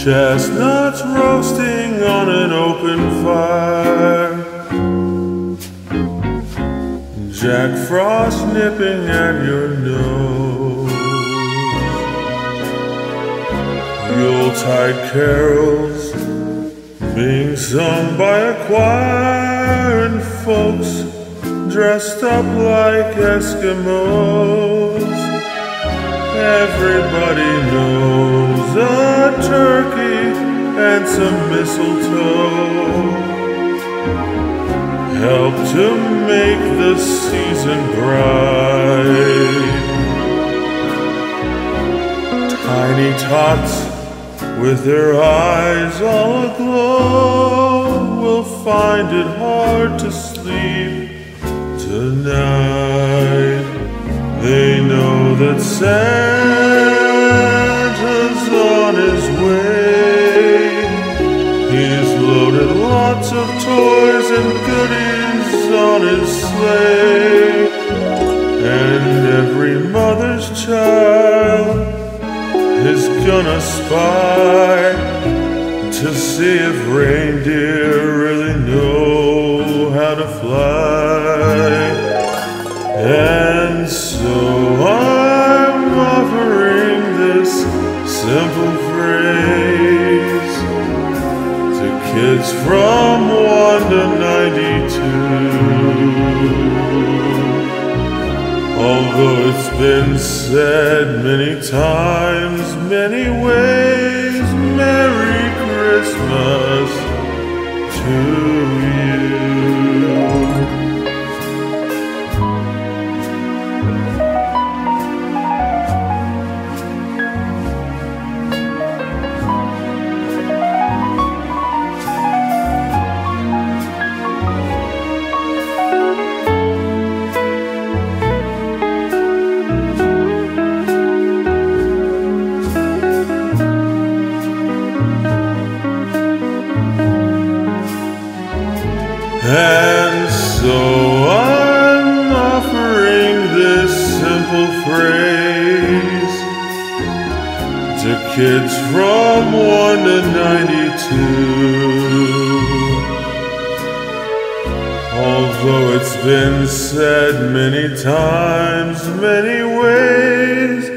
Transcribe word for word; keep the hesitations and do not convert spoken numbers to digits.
chestnuts roasting on an open fire, Jack Frost nipping at your nose, Yuletide carols being sung by a choir, and folks dressed up like Eskimos. Everybody knows a turkey and some mistletoe help to make the season bright. Tiny tots with their eyes all aglow will find it hard to sleep tonight. They know that Santa's on his way. He's loaded lots of toys and goodies on his sleigh, and every mother's child is gonna spy to see if reindeer really know how to fly. And so I'm offering this simple phrase to kids from one to ninety-two. Although it's been said many times, many ways, Merry Christmas to you. And so I'm offering this simple phrase to kids from one to ninety-two. Although it's been said many times, many ways,